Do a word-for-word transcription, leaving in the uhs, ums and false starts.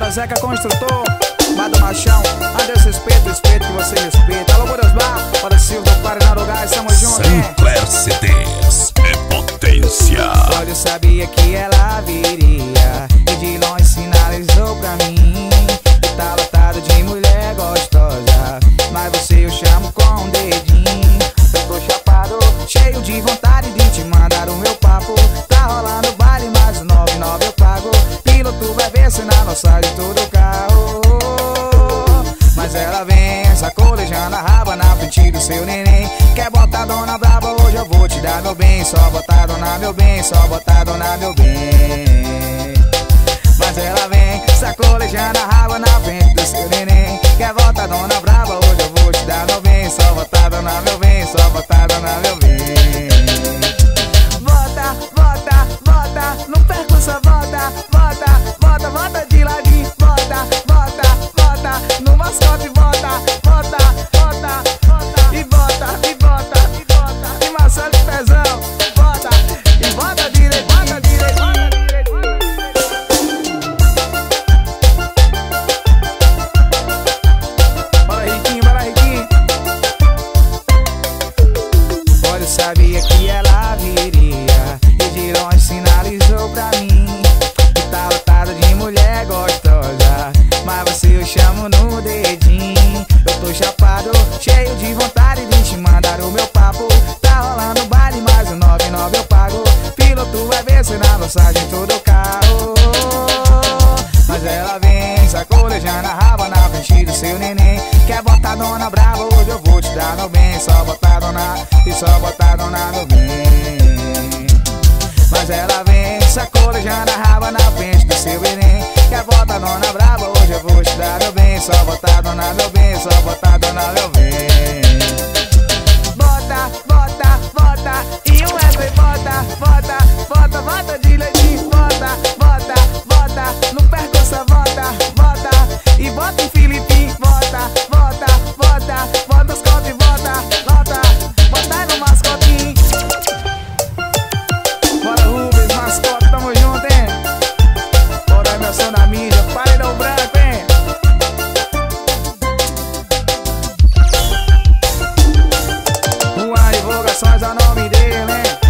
Bora Zeca Construtor, Bado Machão, Anderson Respeito, respeito que você respeita. Alô, Burasbar, bora Silva, Paraná do Gás, tamo junto, hein? Sinclair C Ds é potência. Olha, eu sabia que ela viria e de longe sinalizou pra mim que tá lotado de mulher gostosa, mas você eu chamo com um dedinho. Eu tô chapado, cheio de vontade de te mandar o meu papo. Tá rolando baile, mais o nove nove eu pago. Piloto vai ver se na nossa de todo o carro. Mas ela vem sacolejando a raba na frente do seu neném. Quer botar dona braba, hoje eu vou te dar meu bem. Só botar dona meu bem, só botar dona meu bem. Mas ela vem sacolejando a raba na frente do seu neném. Quer botar dona braba, hoje eu vou te dar meu bem. Só botar dona meu bem, só botar dona meu bem. Bota, bota, bota, não percursa, bota, bota, bota, bota de ladinho, bota, bota, bota, no mascote, bota, bota, bota, bota, e bota, e bota, e bota, e Marcelo de Pezão, bota, e bota direito, bota direito, bota direito, bota direito. Bora Riquinho, bora Riquinho. Olha, eu sabia que ela viria e de longe sinalizou pra mim que tá lotado de mulher gostosa, mas você eu chamo no dedinho. Eu tô chapado, cheio de vontade de te mandar o meu papo. Tá rolando baile, mais o nove nove eu pago. Piloto vai ver se na passagem todo o carro. Mas ela vem sacolejando a raba na frente do seu neném. Quer botar dona brava, hoje eu vou te dar meu bem. Só botar dona e só botar dona meu bem. Mas ela vem sacolejando a raba na frente do seu neném. Quer botar dona brava, hoje eu vou te dar meu bem. Só botar dona meu bem, só botar dona meu bem. Bota, bota, bota, e o Wesley bota, bota, bota, bota de leitinho, bota, bota, bota, no percurso bota, bota, e bota em Filipinho, bota, bota, bota, bota os copos e bota, bota, bota aí no mascotinho. Bora Rubens, mascote, tamo junto, hein? Bora emoção da mídia, paredão branco, hein? Uma divulgações ao nome dele, hein?